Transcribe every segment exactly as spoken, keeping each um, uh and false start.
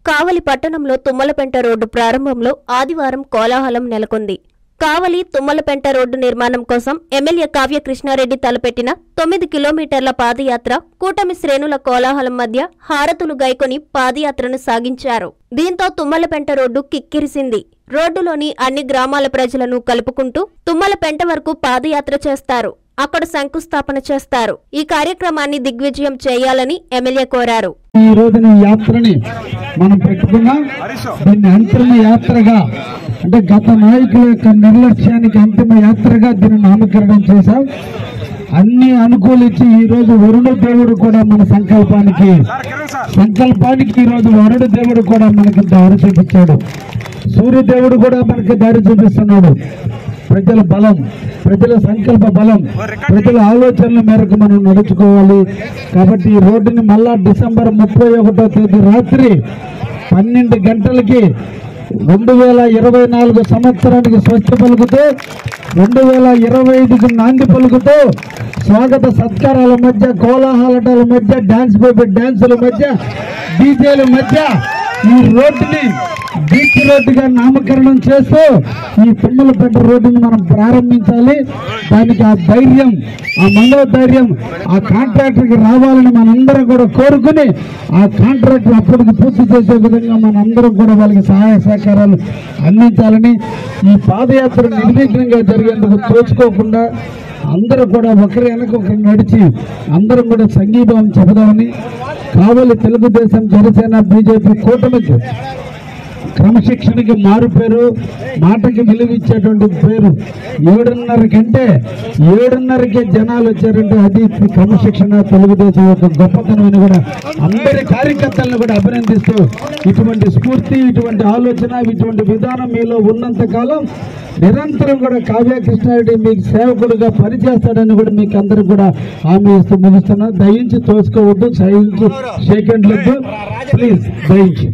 కావలి పట్టణంలో తుమ్మలపెంట రోడ్డు ప్రారంభంలో ఆదివారం కోలాహలం నెలకొంది. కావలి తుమ్మలపెంట రోడ్డు నిర్మాణం కోసం ఎమ్మెల్యే కావ్య కృష్ణారెడ్డి తలపెట్టిన తొమ్మిది కిలోమీటర్ల పాదయాత్ర కూటమి శ్రేణుల కోలాహలం మధ్య హారతులు గైకొని పాదయాత్రను సాగించారు. దీంతో తుమ్మలపెంట రోడ్డు కిక్కిరిసింది. రోడ్డులోని అన్ని గ్రామాల ప్రజలను కలుపుకుంటూ తుమ్మలపెంట వరకు పాదయాత్ర చేస్తారు. అక్కడ శంకుస్థాపన చేస్తారు. ఈ కార్యక్రమాన్ని దిగ్విజయం చేయాలని ఎమ్మెల్యే కోరారు. ఈ రోజున యాత్రని మనం పెట్టుకున్నాం. దీన్ని అంతిమ యాత్రగా అంటే గత నాయకుల యొక్క నిర్లక్ష్యానికి అంతిమ యాత్రగా దీన్ని నామకరణం చేశాం. అన్ని అనుకూలించి ఈ రోజు వరుణ దేవుడు కూడా మన సంకల్పానికి సంకల్పానికి ఈ రోజు వరుణ దేవుడు కూడా మనకి దారి చూపించాడు. సూర్యదేవుడు కూడా మనకి దారి చూపిస్తున్నాడు. ప్రజల బలం, ప్రజల సంకల్ప బలం, ప్రజల ఆలోచనల మేరకు మనం నడుచుకోవాలి. కాబట్టి ఈ రోడ్డుని మళ్ళా డిసెంబర్ ముప్పై ఒకటో తేదీ రాత్రి పన్నెండు గంటలకి రెండు వేల ఇరవై నాలుగు సంవత్సరానికి స్వచ్ఛ పలుకుతూ రెండు వేల ఇరవై ఐదుకి నాంది పలుకుతూ స్వాగత సత్కారాల మధ్య, కోలాహలాటాల మధ్య, డాన్స్ బేబీ డాన్సుల మధ్య, డీజేల మధ్య ఈ రోడ్డుని బీచ్ రోడ్డుగా నామకరణం చేస్తూ ఈ తుమ్మలపెంట రోడ్డుని మనం ప్రారంభించాలి. దానికి ఆ ధైర్యం, ఆ మనోధైర్యం ఆ కాంట్రాక్టర్కి రావాలని మనందరం కూడా కోరుకుని ఆ కాంట్రాక్టర్ అప్పటికి పూర్తి చేసే విధంగా మనందరం కూడా వాళ్ళకి సహాయ సహకారాలు అందించాలని, ఈ పాదయాత్ర నిర్విఘ్నంగా జరిగేందుకు తోచుకోకుండా అందరూ కూడా ఒకరి వెనక ఒకరు నడిచి అందరం కూడా సంఘీభావం చెబుదామని కావలి తెలుగుదేశం, జనసేన, బీజేపీ కూటమికి క్రమశిక్షణకి మారు పేరు, మాటకి విలువ ఇచ్చేటువంటి పేరు. ఏడున్నర కంటే ఏడున్నరకే జనాలు వచ్చారంటే అది క్రమశిక్షణ, తెలుగుదేశం యొక్క గొప్పతనం కూడా అందరి కార్యకర్తలను కూడా అభినందిస్తూ ఇటువంటి స్ఫూర్తి, ఇటువంటి ఆలోచన, ఇటువంటి విధానం మీలో ఉన్నంత కాలం నిరంతరం కూడా కావ్య కృష్ణారెడ్డి మీకు సేవకుడుగా పనిచేస్తాడని కూడా మీకు అందరికి కూడా హామీ ఇస్తూ ముగిస్తున్నా. దయించి తోసుకోవద్దు, దయించి షేక్ హ్యాండ్ వద్దు, ప్లీజ్ దయించి.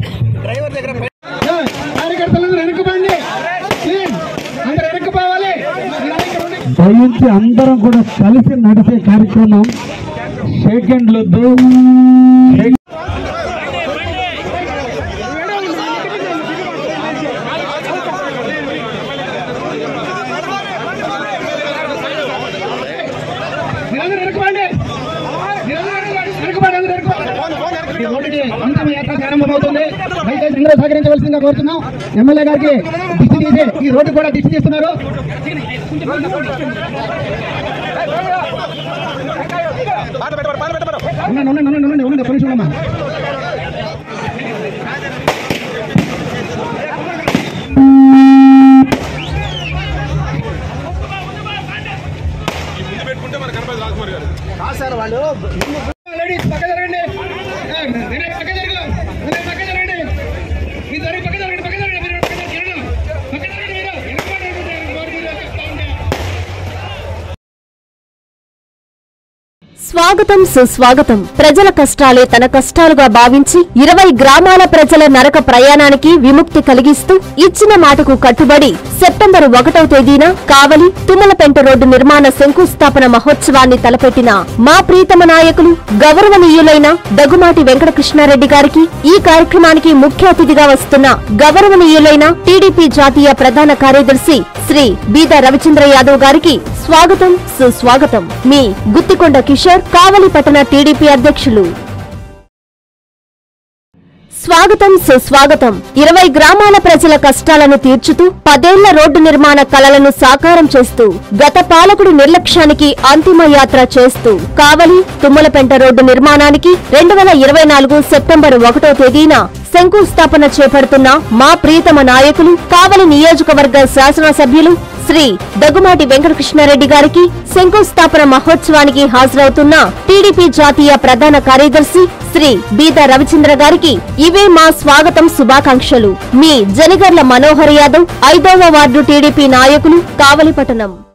దయించి అందరం కూడా కలిసి నడిచే కార్యక్రమం. షేక్ హ్యాండ్లు వద్దు. ఈ రోడ్డుకి అంతిమ యాత్ర ప్రారంభమవుతుంది. దయచేసి అందరూ సహకరించవలసిందిగా కోరుతున్నాం. ఎమ్మెల్యే గారికి దిష్టి తీసే ఈ రోడ్డు కూడా దిష్టి తీస్తున్నారు. పోలీసులమ్మా సార్ వాళ్ళు పక్క జరగండి, పక్క జరగండి, పక్క జరగండి, మీరు పక్క జరగండి, పక్క జరగండి, మీరు పక్క జరగండి, పక్క జరగండి, మీరు స్వాగతం, సుస్వాగతం. ప్రజల కష్టాలే తన కష్టాలుగా భావించి ఇరవై గ్రామాల ప్రజల నరక ప్రయాణానికి విముక్తి కలిగిస్తూ ఇచ్చిన మాటకు కట్టుబడి సెప్టెంబర్ ఒకటవ తేదీన కావలి తుమ్మలపెంట రోడ్డు నిర్మాణ శంకుస్థాపన మహోత్సవాన్ని తలపెట్టిన మా ప్రీతమ నాయకులు గౌరవనీయులైన దగుమాటి వెంకటకృష్ణారెడ్డి గారికి, ఈ కార్యక్రమానికి ముఖ్య అతిథిగా వస్తున్న గౌరవనీయులైన టీడీపీ జాతీయ ప్రధాన కార్యదర్శి శ్రీ బీద రవిచంద్ర యాదవ్ గారికి స్వాగతం, సుస్వాగతం. మీ గుత్తికొండ కిషోర్, కావలి పట్టణ టీడీపీ అధ్యక్షులు. స్వాగతం, సుస్వాగతం. ఇరవై గ్రామాల ప్రజల కష్టాలను తీర్చుతూ పదేళ్ల రోడ్డు నిర్మాణ కలలను సాకారం చేస్తూ గత పాలకుడి నిర్లక్ష్యానికి అంతిమ యాత్ర చేస్తూ కావలి తుమ్మలపెంట రోడ్డు నిర్మాణానికి రెండు వేల ఇరవై నాలుగు సెప్టెంబర్ ఒకటో తేదీన శంకుస్థాపన చేపడుతున్న మా ప్రీతమ నాయకులు కావలి నియోజకవర్గ శాసనసభ్యులు శ్రీ దగుమాటి వెంకటకృష్ణారెడ్డి గారికి, శంకుస్థాపన మహోత్సవానికి హాజరవుతున్న టీడీపీ జాతీయ ప్రధాన కార్యదర్శి శ్రీ బీద రవిచంద్ర గారికి ఇవే మా స్వాగతం, శుభాకాంక్షలు. మీ జనగర్ల మనోహర్ యాదవ్, ఐదవ వార్డు టీడీపీ నాయకులు, కావలిపట్టణం.